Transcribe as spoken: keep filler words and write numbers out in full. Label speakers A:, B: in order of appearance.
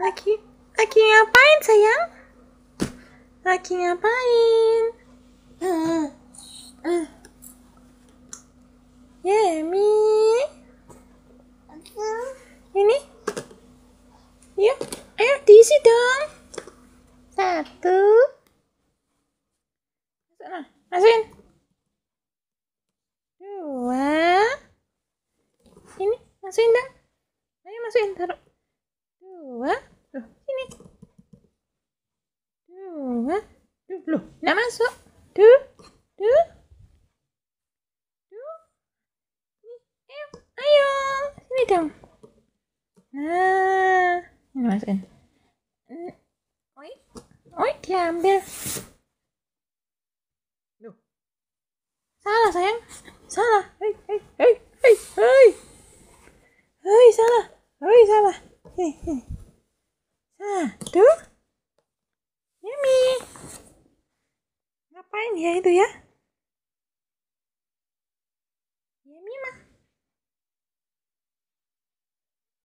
A: Lagi, lagi ngapain sayang? Lagi ngapain? Uh, uh. Yemi, ini, yuk, ayo diisi dong. Satu, masukin. Dua, ini masukin dong. Ayo masukin, taruh. Dua, loh, ini. Dua, duh, loh, nggak masuk. Duh, duh, duh. Ayo, ayo, sini dong. Nah, ini masukin. Oi, oi, diambil. Loh, salah sayang, salah. Hei, hei, hei, hei, hei, hei, salah, hei, salah. Hei, hei. Satu. Yummy. Ngapain ya itu ya?